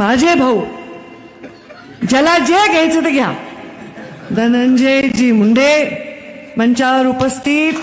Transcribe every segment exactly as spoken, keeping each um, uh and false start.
माझे भाऊ, ज्याला जे घ्यायचं ते घ्या, धनंजयजी मुंडे मंचावर उपस्थित,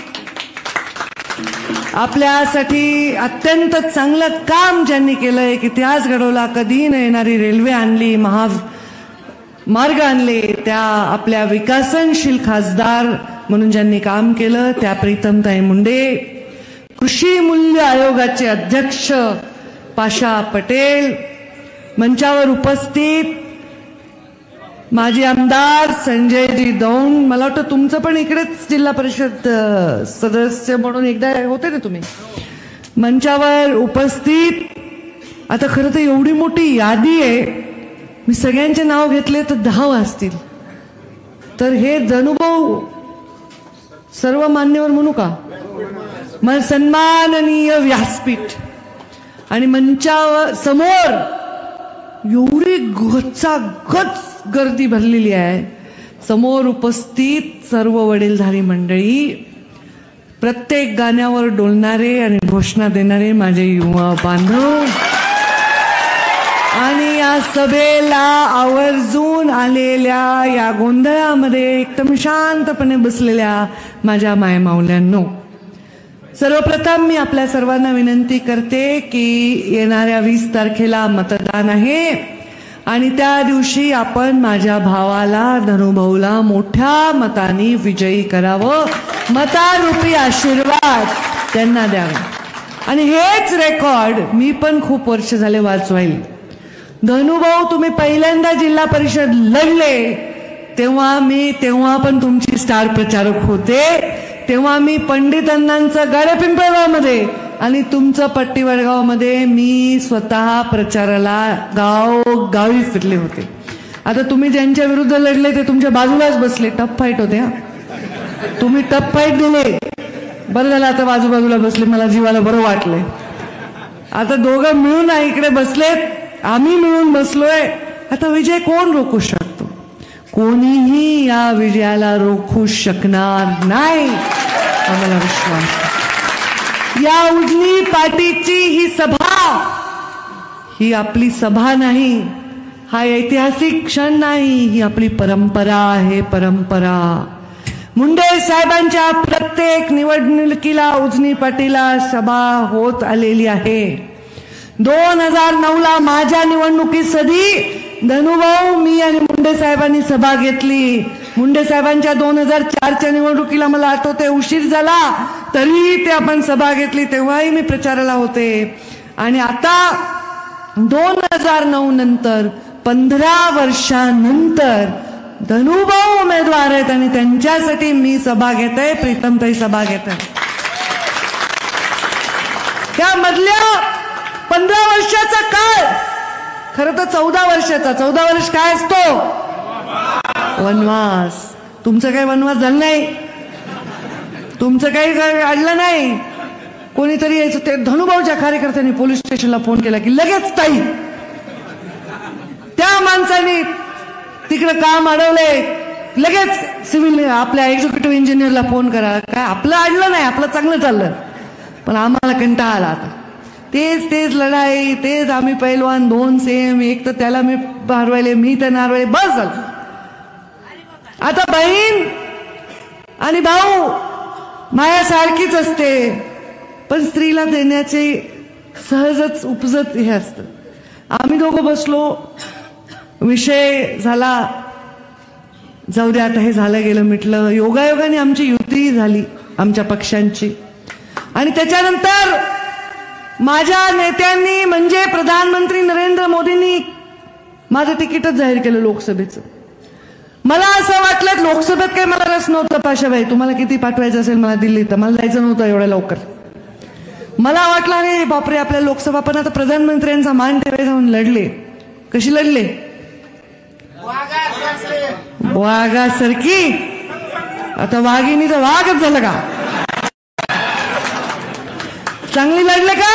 आपल्यासाठी अत्यंत चांगलं काम ज्यांनी केलंय, इतिहास घडवला, कधी न येणारी रेल्वे आणली, महामार्ग आणले, त्या आपल्या विकसनशील खासदार म्हणून ज्यांनी काम केलं त्या प्रीतमताई मुंडे, कृषी मूल्य आयोगाचे अध्यक्ष पाशा पटेल, मंचावर उपस्थित माजी आमदार संजयजी दौंड, मला वाटतं तुमचं पण इकडेच जिल्हा परिषद सदस्य म्हणून एकदा होते ना तुम्ही, मंचावर उपस्थित. आता खरं तर एवढी मोठी यादी आहे, मी सगळ्यांचे नाव घेतले तर दहा वाजतील, तर हे धनुभाऊ सर्व मान्यवर म्हणू का, मग सन्माननीय व्यासपीठ आणि मंचावर समोर एवढी गचागच गर्दी भरलेली आहे, समोर उपस्थित सर्व वडीलधारी मंडळी, प्रत्येक गाण्यावर डोलणारे आणि घोषणा देणारे माझे युवा बांधव, आणि या सभेला आवर्जून आलेल्या या गोंधळामध्ये एकदम शांतपणे बसलेल्या माझ्या मायमाऊल्यांनो, सर्वप्रथम मी आपल्या सर्वांना विनंती करते की येणाऱ्या वीस तारखेला मतदान आहे आणि त्या दिवशी आपण माझ्या भावाला धनुभाऊला मोठ्या मताने विजयी करावं, मतारूपी आशीर्वाद त्यांना द्यावा. आणि हेच रेकॉर्ड मी पण खूप वर्ष झाले वाचवाईल. धनुभाऊ तुम्ही पहिल्यांदा जिल्हा परिषद लढले तेव्हा मी तेव्हा पण तुमची स्टार प्रचारक होते, तेव्हा मी पंडित अण्णांचं गाडेपिंपळगावमध्ये आणि तुमचं पट्टी वडगावमध्ये मी स्वतः प्रचाराला गाव गावी फिरले होते. आता तुम्ही ज्यांच्या विरुद्ध लढले ते तुमच्या बाजूलाच बसले, टफ फाईट होते. हा तुम्ही टफ फाईट दिले, बरं झालं आता बाजूबाजूला बसले, मला जीवाला बरं वाटलंय. आता दोघं मिळून इकडे बसलेत, आम्ही मिळून बसलोय. आता विजय कोण रोखू शकतो? कोणीही या विजयाला रोखू शकणार नाही, आम्हाला विश्वास. या उजनी पाटीची ही सभा ही आपली सभा नाही, हा ऐतिहासिक क्षण नाही, ही आपली परंपरा आहे, परंपरा. मुंडे साहेबांच्या प्रत्येक निवडणुकीला उजनी पाटीला सभा होत आलेली आहे. दोन हजार नऊ ला माझ्या निवडणुकीत सदी धनुभाऊ मी आणि मुंडे साहेबांनी सभा घेतली. मुंडे साहेबांच्या दोन हजार चारच्या निवडणुकीला मला आठवते उशीर झाला तरीही ते आपण सभा घेतली, तेव्हाही मी प्रचाराला होते. आणि आता दोन हजार नऊ नंतर पंधरा वर्षांनंतर धनुभाऊ उमेदवार आहेत आणि त्यांच्यासाठी मी सभा घेते, प्रीतमताई सभा घेते. त्या मधल्या पंधरा वर्षाचा काळ खरं तर चौदा वर्षाचा, चौदा वर्ष काय असतो? वनवास. तुमचं काही वनवास झालं नाही, तुमचं काही अडलं नाही. कोणीतरी यायचं, ते धनुभाऊच्या कार्यकर्त्यांनी पोलीस स्टेशनला फोन केला की लगेच ताई त्या माणसाने तिकडे काम अडवले, लगेच सिव्हिल आपल्या एक्झिक्युटिव्ह इंजिनियरला फोन करा. काय आपलं अडलं नाही, आपलं चांगलं चाललं, पण आम्हाला कंटाळा आला. आता तेच तेच लढाई, तेच आम्ही पैलवान दोन सेम, एक तर त्याला मी हरवायले, मी त्यांना हरवायले, बस झालं. आता बहीण आणि भाऊ माया सारखीच असते, पण स्त्रीला देण्याचे सहजच उपजत हे असतं. आम्ही दोघं बसलो, विषय झाला, जाऊ दे आता हे झालं गेलं मिटलं. योगायोगाने आमची युती झाली आमच्या पक्षांची. आणि त्याच्यानंतर माझ्या नेत्यांनी म्हणजे प्रधानमंत्री नरेंद्र मोदींनी माझं तिकीटच जाहीर केलं लोकसभेचं. मला असं वाटलं लोकसभेत काही मला रस नव्हता. पाशाबाई तुम्हाला किती पाठवायचं असेल मला दिल्लीत, तर मला जायचं नव्हतं एवढ्या लवकर. मला वाटलं अरे बापरे आपल्या लोकसभा, पण आता प्रधानमंत्र्यांचा मान ठेवायचा म्हणून लढले. कशी लढले? वाघासारखी. आता वाघिणीचं वाघच झालं का? चांगली लढले का?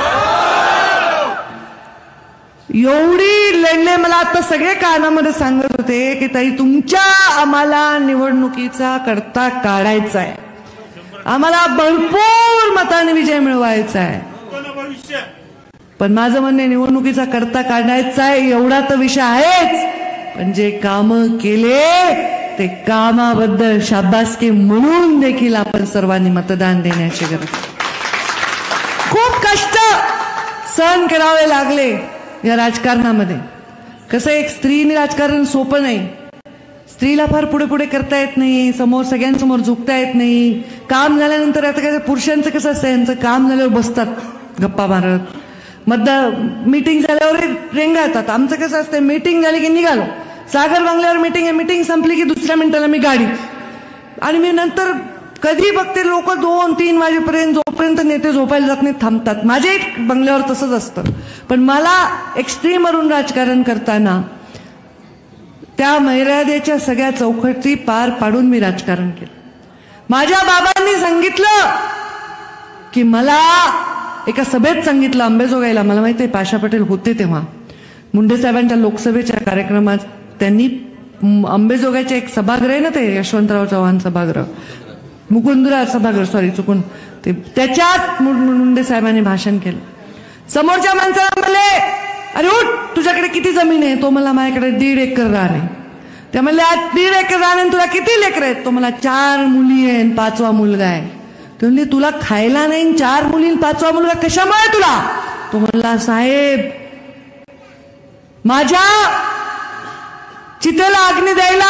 एवढी लढले. मला आता सगळे कानामध्ये सांगत होते की ताई तुमच्या आम्हाला निवडणुकीचा करता काढायचा आहे, आम्हाला भरपूर मताने विजय मिळवायचा आहे. पण माझं म्हणणे निवडणुकीचा करता काढायचा आहे एवढा तर विषय आहेच, पण जे काम केले ते कामाबद्दल शाबासकी म्हणून देखील आपण सर्वांनी मतदान देण्याची गरज. खूप कष्ट सहन करावे लागले या राजकारणामध्ये. कसं एक स्त्रीने राजकारण सोपं नाही. स्त्रीला फार पुढे पुढे करता येत नाही, समोर सगळ्यांसमोर झुकता येत नाही. काम झाल्यानंतर आता काय पुरुषांचं कसं असतं, यांचं काम झाल्यावर बसतात गप्पा मारत, मतदार मीटिंग झाल्यावर रेंगाळतात. आमचं कसं असतं, मीटिंग झाली की निघालो, सागर बंगल्यावर मीटिंग आहे, मीटिंग संपली की दुसऱ्या मिनिटाला मी गाडी. आणि मी नंतर कधी बघते लोक दोन तीन वाजेपर्यंत जोपर्यंत नेते झोपायला जात नाही थांबतात. माझे बंगल्यावर तसंच असतं. पण मला एक्स्ट्रीमवरून राजकारण करताना त्या मर्यादेच्या सगळ्या चौकटी पार पाडून मी राजकारण केलं. माझ्या बाबांनी सांगितलं की मला एका सभेत सांगितलं अंबेजोगाईला, मला माहिती आहे पाशा पटेल होते तेव्हा, मुंडे साहेबांच्या लोकसभेच्या कार्यक्रमात त्यांनी अंबेजोगाईचे एक सभागृह आहे ना, ते यशवंतराव चव्हाण सभागृह, मुकुंदराज सभागृह सॉरी चुकून ते, त्याच्यात मुंडे साहेबांनी भाषण केलं. समोरच्या माणसाला म्हणले, अरे उठ तुझ्याकडे किती जमीन आहे? तो मला माझ्याकडे दीड एकर रान आहे. त्या म्हणले आज दीड एकर रान आहे, तुला किती लेकर आहेत? तो मला चार मुली आहे पाचवा मुलगा आहे. तो म्हणले तुला खायला नाही, चार मुली पाचवा मुलगा कशामुळे तुला? तो म्हणला साहेब माझ्या चितेला अग्नी द्यायला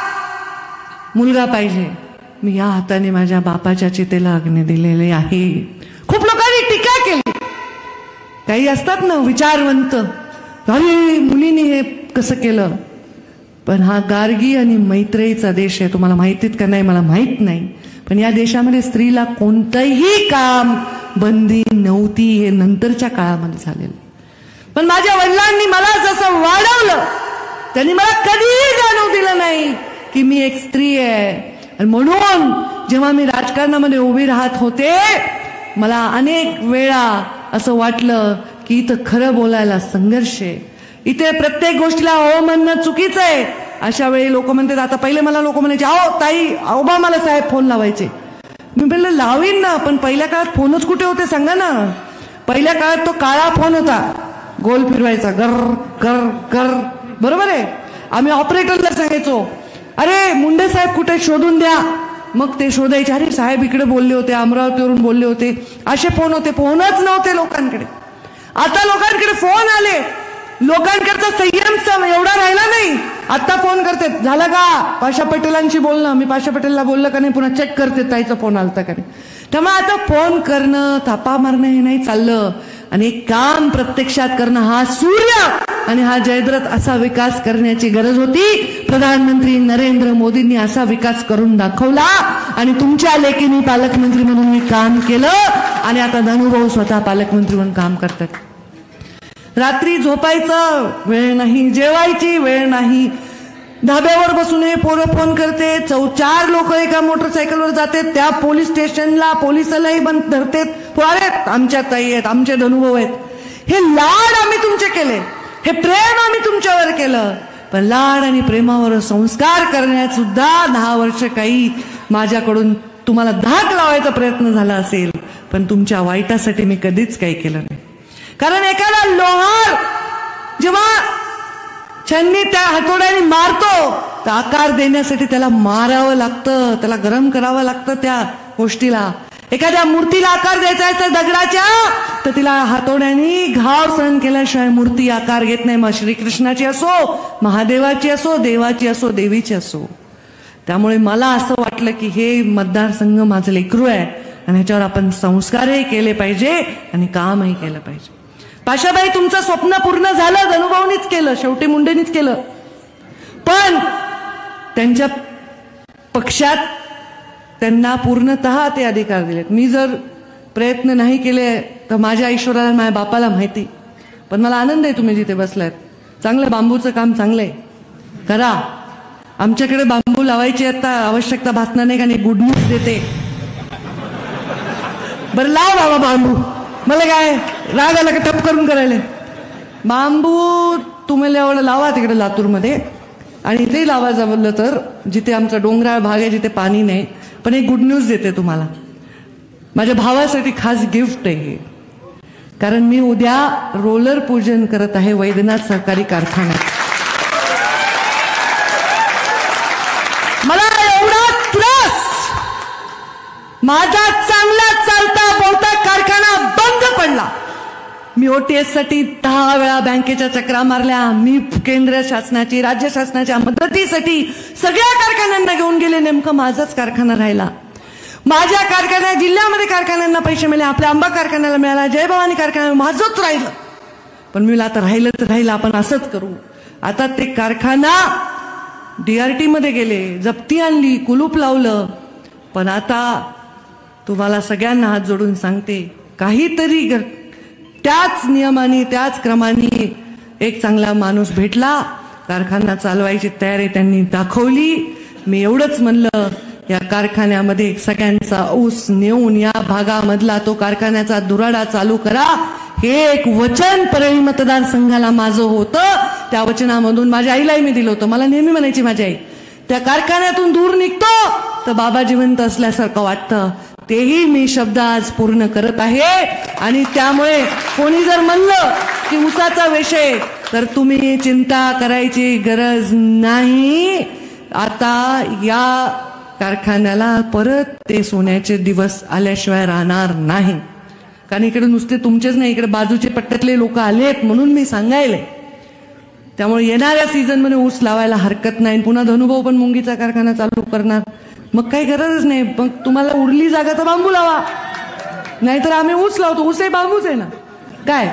मुलगा पाहिजे. मी या हाताने माझ्या बापाच्या चितेला अग्नी दिलेले आहे. खूप लोकांनी टीका केली. काही असतात ना विचारवंत, अरे मुलींनी हे कसं केलं. पण हा गार्गी आणि मैत्रेयीचा देश आहे. तुम्हाला माहितीत का नाही मला माहित नाही, पण या देशामध्ये स्त्रीला कोणतंही काम बंदी नव्हती. हे नंतरच्या काळामध्ये झालेलं. पण माझ्या वडिलांनी मला जसं वाढवलं त्यांनी मला कधीही जाणवू दिलं नाही की मी एक स्त्री आहे. आणि म्हणून जेव्हा मी राजकारणामध्ये उभी राहत होते मला अनेक वेळा असं वाटलं की इथं खरं बोलायला संघर्ष आहे. इथे प्रत्येक गोष्टीला हो म्हणणं चुकीचं आहे. अशा वेळी लोक म्हणतात, आता पहिले मला लोक म्हणायचे अहो ताई ओबामाला साहेब फोन लावायचे. मी म्हणलं लावीन ना, पण पहिल्या काळात फोनच कुठे होते सांगा ना. पहिल्या काळात तो काळा फोन होता, गोल फिरवायचा, गर गर गर, बरोबर आहे. आम्ही ऑपरेटरला सांगायचो अरे मुंडे साहेब कुठे शोधून द्या. मग ते शोधायचे, अरे साहेब इकडे बोलले होते, अमरावतीवरून बोलले होते. असे फोन होते, फोनच नव्हते लोकांकडे. आता लोकांकडे फोन आले, लोकांकडचा संयम एवढा राहिला नाही. आता फोन करते, झालं का पाशा पटेलांशी बोलणं, मी पाशा पटेलला बोललं का नाही पुन्हा चेक करते ताईचा फोन आलता का नाही. त्यामुळे आता फोन करणं थापा मारणं हे नाही चाललं. आणि काम प्रत्यक्षात करणं, हा सूर्य आणि हा जयद्रथ असा विकास करण्याची गरज होती. प्रधानमंत्री नरेंद्र मोदींनी असा विकास करून दाखवला आणि तुमच्या लेकीने पालकमंत्री म्हणून मी काम केलं आणि आता धनुभाऊ स्वतः पालकमंत्री म्हणून काम करतात. रात्री झोपायचं वेळ नाही, जेवायची वेळ नाही, धाब्यावर बसून हे पोरं फोन करते, चौ चार लोक एका मोटरसायकलवर जाते, त्या पोलीस स्टेशनला पोलिसालाही बंद धरतेत. अरे आमच्या ताई आहेत, आमचे धनुभाऊ आहेत. हे लाड आम्ही तुमचे केले, हे प्रेम आम्ही तुमच्यावर केलं. पण लाड आणि प्रेमावर संस्कार करण्यात सुद्धा दहा वर्ष काही माझ्याकडून तुम्हाला धाक लावायचा प्रयत्न झाला असेल, पण तुमच्या वाईटासाठी मी कधीच काही केलं नाही. कारण एखादा लोहार जेव्हा छन्नी त्या हातोड्याने मारतो तर आकार देण्यासाठी त्याला मारावं लागतं, त्याला गरम करावं लागतं त्या गोष्टीला. एखाद्या मूर्तीला आकार द्यायचा आहे तर दगडाच्या, तर तिला हातोड्याने घाव सहन केल्याशिवाय मूर्ती आकार घेत नाही. मग श्रीकृष्णाची असो, महादेवाची असो, देवाची असो, देवीची असो. त्यामुळे मला असं वाटलं की हे मतदारसंघ माझं लेकरू आहे आणि ह्याच्यावर आपण संस्कारही केले पाहिजे आणि कामही केलं पाहिजे. पाशाबाई तुमचं स्वप्न पूर्ण झालं, धनुभाऊनीच केलं, शेवटी मुंडेनीच केलं. पण त्यांच्या पक्षात त्यांना पूर्णतः ते अधिकार दिलेत. मी जर प्रयत्न नाही केले तर माझ्या ईश्वराला माझ्या बापाला माहिती. पण मला आनंद आहे तुम्ही जिथे बसलात. चांगलं बांबूचं काम चांगलंय करा. आमच्याकडे बांबू लावायची आता आवश्यकता भासणार नाही, कारण गुड न्यूज देते. बरं लाव बाबा बांबू, मला काय राग आला का टप करून करायला. बांबू तुम्हाला एवढं लावा तिकडे लातूरमध्ये, आणि इथेही लावा जमलं तर, जिथे आमचा डोंगराळ भाग आहे जिथे पाणी नाही. पण एक गुड न्यूज देते तुम्हाला, माझ्या भावासाठी खास गिफ्ट आहे. कारण मी उद्या रोलर पूजन करत आहे वैद्यनाथ सहकारी कारखान्यात. मला एवढा त्रास, माझा चांगला चालता बोलता कारखाना बंद पडला. मी ओटीएस साठी दहा वेळा बँकेच्या चक्रा मारल्या. मी केंद्र शासनाची राज्य शासनाच्या मदतीसाठी सगळ्या कारखान्यांना घेऊन गेले. नेमकं माझाच कारखाना राहिला. माझ्या कारखान्या जिल्ह्यामध्ये कारखान्यांना पैसे मिळाले, आपल्या आंबा कारखान्याला मिळाला, जय भवानी कारखान्याला माझंच राहिलं. पण मी आता राहिलं तर राहिलं, आपण असंच करू. आता ते कारखाना डीआरटी मध्ये गेले, जप्ती आणली, कुलूप लावलं. पण आता तुम्हाला सगळ्यांना हात जोडून सांगते, काहीतरी त्याच नियमाने त्याच क्रमाने एक चांगला माणूस भेटला, कारखाना चालवायची तयारी त्यांनी दाखवली. मी एवढंच म्हणलं, या कारखान्यामध्ये सगळ्यांचा ऊस नेऊन या भागामधला तो कारखान्याचा दुराडा चालू करा, हे एक वचन परळी मतदारसंघाला माझं होतं. त्या वचनामधून माझ्या आईलाही मी दिलं होतं. मला नेहमी म्हणायची माझी आई, त्या कारखान्यातून दूर निघतो तर बाबा जिवंत असल्यासारखं वाटतं. तेही मी शब्द आज पूर्ण करत आहे. आणि त्यामुळे कोणी जर म्हणलं की ऊसाचा विषय, तर तुम्ही चिंता करायची गरज नाही. आता या कारखान्याला परत ते सोन्याचे दिवस आल्याशिवाय राहणार नाही. कारण इकडे नुसते तुमचेच नाही, इकडे बाजूचे पट्ट्यातले लोक आलेत म्हणून मी सांगायले. त्यामुळे येणाऱ्या सीझन मध्ये ऊस लावायला हरकत नाही. पुन्हा धनुभाऊ पण मुंगीचा कारखाना चालू करणार, मग काही गरजच नाही. मग तुम्हाला उरली जागा तर बांबू लावा, नाहीतर आम्ही ऊस लावतो. ऊसही बांबूच आहे ना. काय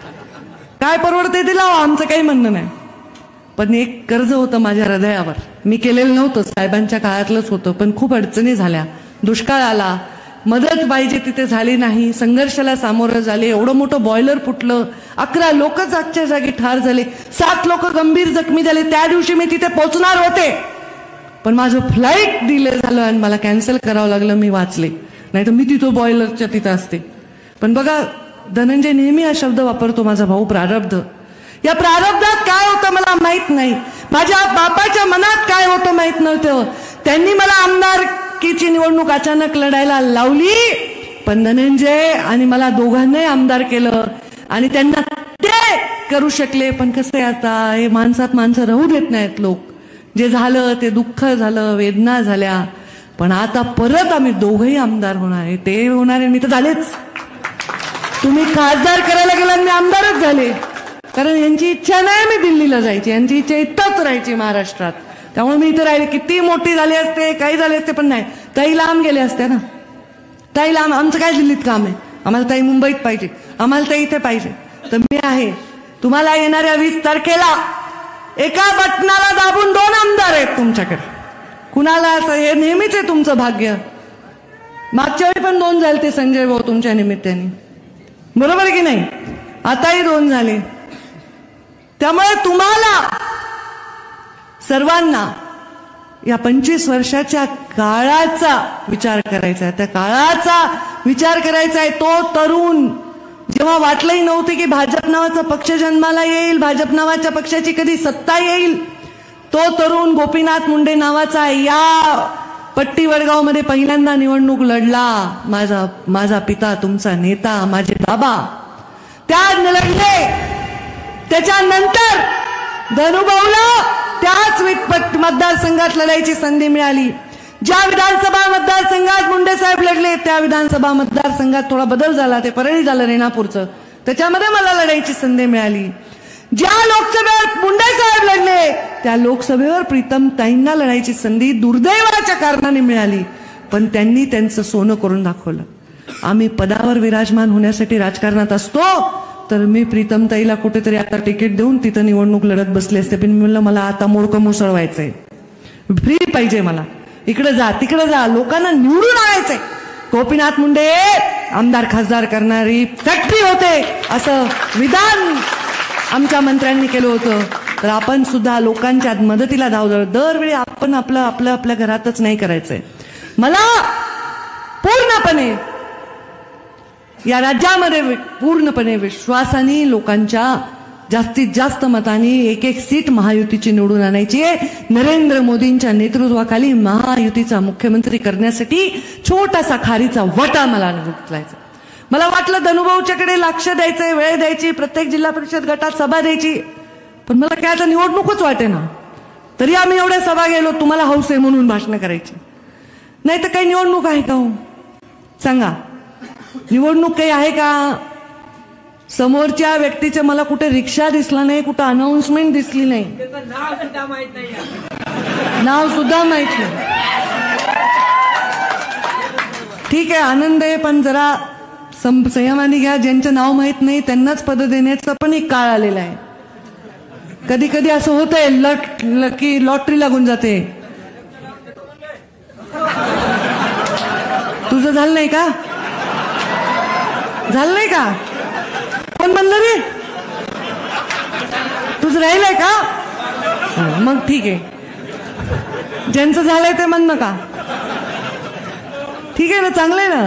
काय परवडते ते लावा, आमचं काही म्हणणं नाही. पण एक कर्ज होतं माझ्या हृदयावर, मी केलेलं नव्हतं, साहेबांच्या काळातलंच होतं. पण खूप अडचणी झाल्या, दुष्काळ आला, मदत पाहिजे तिथे झाली नाही, संघर्षाला सामोरं झाले. एवढं मोठं बॉयलर फुटलं, अकरा लोक जागच्या जागी ठार झाले, सात लोक गंभीर जखमी झाले. त्या दिवशी मी तिथे पोहोचणार होते, पण माझं फ्लाईट डिले झालं आणि मला कॅन्सल करावं लागलं. मी वाचले, नाही तर मी तिथं बॉयलरच्या तिथं असते. पण बघा, धनंजय नेहमी हा शब्द वापरतो, माझा भाऊ, प्रारब्ध. या प्रारब्धात काय होतं मला माहित नाही, माझ्या बापाच्या मनात काय होतं माहित नव्हतं. त्यांनी मला आमदारकीची निवडणूक अचानक लढायला लावली, पण धनंजय आणि मला दोघांनाही आमदार केलं आणि त्यांना ते करू शकले. पण कसं आहे, आता हे माणसात माणसं राहू देत नाहीत लोक. जे झालं ते दुःख झालं, वेदना झाल्या, पण आता परत आम्ही दोघंही आमदार होणार आहे. ते होणार आहे, मी तर झालेच. तुम्ही खासदार करायला गेला, मी आमदारच झाले. कारण यांची इच्छा नाही मी दिल्लीला जायची, यांची इच्छा इथंच राहायची महाराष्ट्रात. त्यामुळे मी इथं राहिले. किती मोठी झाली असते, काही झाले असते, पण नाही. ताई लांब गेले असते ना, ताई लांब. आमचं काय दिल्लीत काम आहे, आम्हाला ताई मुंबईत पाहिजे, आम्हाला ताई इथे पाहिजे. तर मी आहे. तुम्हाला येणाऱ्या वीस तारखेला एका बटनाला दाबून दोन आमदार आहेत तुमच्याकडे. कुणाला असं, हे नेहमीच आहे तुमचं भाग्य. मागच्या वेळी पण दोन झाले ते संजय भाऊ तुमच्या निमित्ताने, बरोबर की नाही? आताही दोन झाले. त्यामुळे तुम्हाला सर्वांना या पंचवीस वर्षाच्या काळाचा विचार करायचा आहे. त्या काळाचा विचार करायचा आहे. तो तरुण जेव्हा वाटलंही नव्हते की भाजप नावाचा पक्ष जन्माला येईल, भाजप नावाच्या पक्षाची कधी सत्ता येईल, तो तरुण गोपीनाथ मुंडे नावाचा या पट्टी वडगाव मध्ये पहिल्यांदा निवडणूक लढला. माझा माझा पिता, तुमचा नेता, माझे बाबा त्या लढले. त्याच्यानंतर धनुभाऊला त्याच मतदारसंघात लढायची संधी मिळाली. ज्या विधानसभा मतदारसंघात मुंडे साहेब लढले, त्या विधानसभा मतदारसंघात थोडा बदल झाला, ते परळी झालं रेणापूरचं, त्याच्यामध्ये मला लढायची संधी मिळाली. ज्या लोकसभेवर मुंडे साहेब लढले, त्या लोकसभेवर प्रीतम ताईंना लढायची संधी दुर्दैवाच्या कारणाने मिळाली. पण त्यांनी त्यांचं सोनं करून दाखवलं. आम्ही पदावर विराजमान होण्यासाठी राजकारणात असतो, तर मी प्रीतम ताईला कुठेतरी आता तिकीट देऊन तिथं निवडणूक लढत बसले असते. पण मी म्हणलं, मला आता मोडकं मुसळवायचंय, फ्री पाहिजे मला, इकडे जा तिकडे जा, लोकांना निवडून आणायचंय. गोपीनाथ मुंडे आमदार खासदार करणारी फॅक्टरी होते असं विधान आमच्या मंत्र्यांनी केलं होतं. तर आपण सुद्धा लोकांच्या मदतीला धावलं. दरवेळी आपण आपलं आपलं आपल्या घरातच नाही करायचंय. मला पूर्णपणे या राज्यामध्ये पूर्णपणे विश्वासाने लोकांच्या जास्तीत जास्त मतांनी एक एक सीट महायुतीची निवडून आणायची आहे. नरेंद्र मोदींच्या नेतृत्वाखाली महायुतीचा मुख्यमंत्री करण्यासाठी छोटासा खारीचा वटा मला उचलायचा. मला वाटलं धनुभाऊच्याकडे लक्ष द्यायचंय, वेळ द्यायची, प्रत्येक जिल्हा परिषद गटात सभा द्यायची, पण मला काय आता निवडणूकच वाटेना. तरी आम्ही एवढ्या सभा गेलो, तुम्हाला हौस आहे म्हणून भाषण करायची. नाही तर काही निवडणूक आहे का हो? सांगा, निवडणूक काही आहे का? समोरच्या व्यक्तीचं मला कुठे रिक्षा दिसला नाही, कुठं अनाउन्समेंट दिसली नाही, नाव सुद्धा माहित नाही, नाव सुद्धा माहित नाही. ठीक आहे, आनंद आहे, पण जरा संयमाने घ्या. ज्यांचं नाव माहित नाही त्यांनाच पद देण्याचा पण एक काळ आलेला आहे. कधी कधी असं होतंय लट की लॉटरी लागून जाते. तुझं झालं नाही का? झालं नाही का? कोण म्हणलं रे? तुझं राहिलंय का? मग ठीक आहे, ज्यांचं झालंय ते म्हण नका. ठीक आहे ना, चांगलंय ना.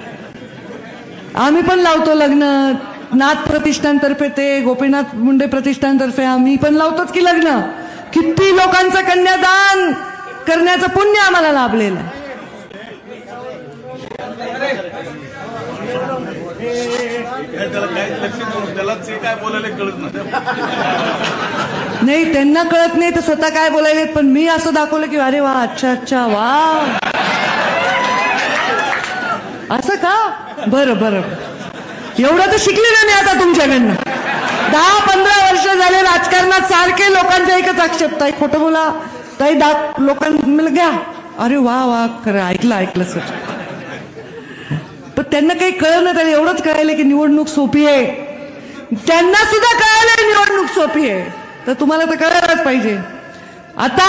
आम्ही पण लावतो लग्न, नाथ प्रतिष्ठानतर्फे, ते गोपीनाथ मुंडे प्रतिष्ठानतर्फे आम्ही पण लावतोच की लग्न. किती लोकांचं कन्यादान करण्याचं पुण्य आम्हाला लाभलेलं आहे. नाही, त्यांना कळत नाही तर स्वतः काय बोलायले, पण मी असं दाखवलं की अरे वा, अच्छा अच्छा, वा, असं का? बरं बरं, एवढं तर शिकले ना मी आता तुमच्याकडनं. दहा पंधरा वर्ष झाले राजकारणात, सारखे लोकांचा एकच आक्षेप, ताई खोटं बोला, ताई दाख लोकांना घ्या. अरे वा वा, खरं ऐकलं ऐकलं सर. पण त्यांना काही कळलं नाही, त्याला एवढंच कळायलं की निवडणूक सोपी आहे. त्यांना सुद्धा कळालं निवडणूक सोपी आहे, तर तुम्हाला तर कळायलाच पाहिजे. आता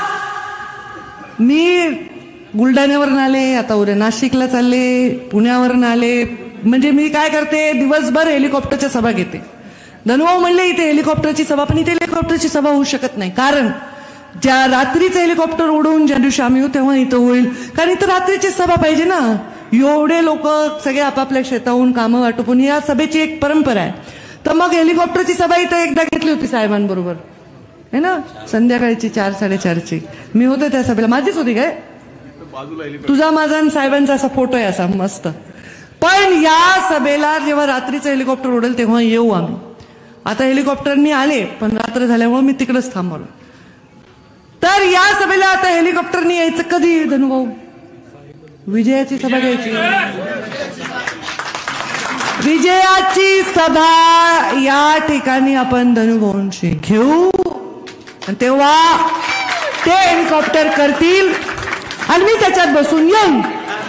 मी बुलढाण्यावरून आले, आता उद्या नाशिकला चालले, पुण्यावरून आले. म्हणजे मी काय करते, दिवसभर हेलिकॉप्टरच्या सभा घेते. धनुभाऊ म्हणले इथे हेलिकॉप्टरची सभा, पण इथे हेलिकॉप्टरची सभा होऊ शकत नाही. कारण ज्या रात्रीचं हेलिकॉप्टर उडवून ज्या दिवशी आम्ही येऊ तेव्हा इथं होईल, कारण इथं रात्रीची सभा पाहिजे ना. एवढे लोक सगळे आपापल्या शेताहून कामं वाटपून, या सभेची एक परंपरा आहे. तर मग हेलिकॉप्टरची सभा इथं एकदा घेतली होती साहेबांबरोबर, है ना, संध्याकाळची चार साडेचारची. मी होते त्या सभेला, माझीच होती काय? तुझा माझा आणि साहेबांचा असा फोटो आहे असा मस्त. पण या सभेला जेव्हा रात्रीचं हेलिकॉप्टर उडेल तेव्हा येऊ आम्ही. आता हेलिकॉप्टरनी आले, पण रात्र झाल्यामुळे मी तिकडेच थांबवलं. तर या सभेला आता हेलिकॉप्टरनी यायचं कधी धनुभाऊ? विजयाची सभा घ्यायची, विजयाची सभा या ठिकाणी आपण धनुभाऊंशी घेऊ, तेव्हा ते हेलिकॉप्टर करतील आणि मी त्याच्यात बसून येईन.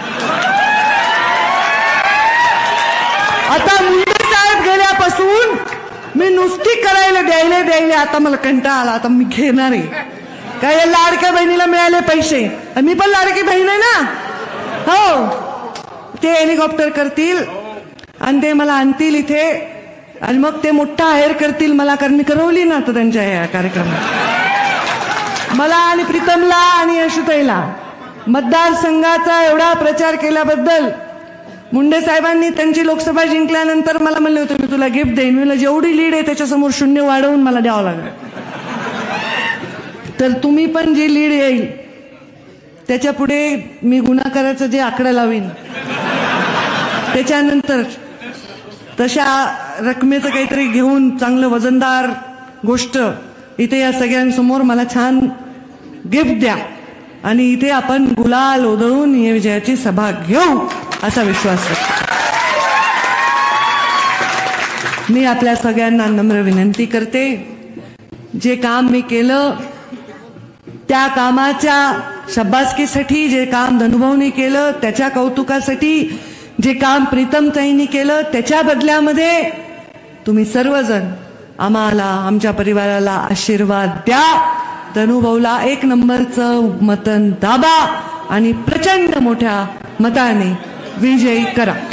आता मुंडे साहेब गेल्यापासून मी नुसती करायला द्यायला द्यायला आता मला कंटाळा आला. आता मी घेणार आहे काय, या लाडक्या बहिणीला मिळाले पैसे, मी पण लाडकी बहीण आहे ना. हो, ते हेलिकॉप्टर करतील आणि ते मला आणतील इथे, आणि मग ते मोठा आहेर करतील मला, कारण मी करवली ना तर त्यांच्या या कार्यक्रमात. मला आणि प्रीतमला आणि यशुताईला मतदारसंघाचा एवढा प्रचार केल्याबद्दल मुंडे साहेबांनी त्यांची लोकसभा जिंकल्यानंतर मला म्हणले होते मी तुला गिफ्ट देईन. मला जेवढी लीड आहे त्याच्यासमोर शून्य वाढवून मला द्यावं लागेल. तर तुम्ही पण जी लीड येईल त्याच्या पुढे मी गुन्हाकाराचं जे आकडा लावीन त्याच्यानंतर तशा रकमेचं काहीतरी घेऊन चांगलं वजनदार गोष्ट इथे या सगळ्यांसमोर मला छान गिफ्ट द्या, आणि इथे आपण गुलाल उधळून ही विजयाची सभा घेऊ असा विश्वास करतो. मी आपल्या सगळ्यांना नम्र विनंती करते, जे काम मी केलं त्या कामाच्या शब्बासकीसाठी, जे काम धनुभाऊंनी केलं त्याच्या कौतुकासाठी, जे काम प्रीतमताईंनी केलं त्याच्या बदल्यामध्ये तुम्ही सर्वजण आम्हाला, आमच्या परिवाराला आशीर्वाद द्या. धनुभाऊला एक नंबरचं मतन दाबा आणि प्रचंड मोठ्या मताने विजयी करा.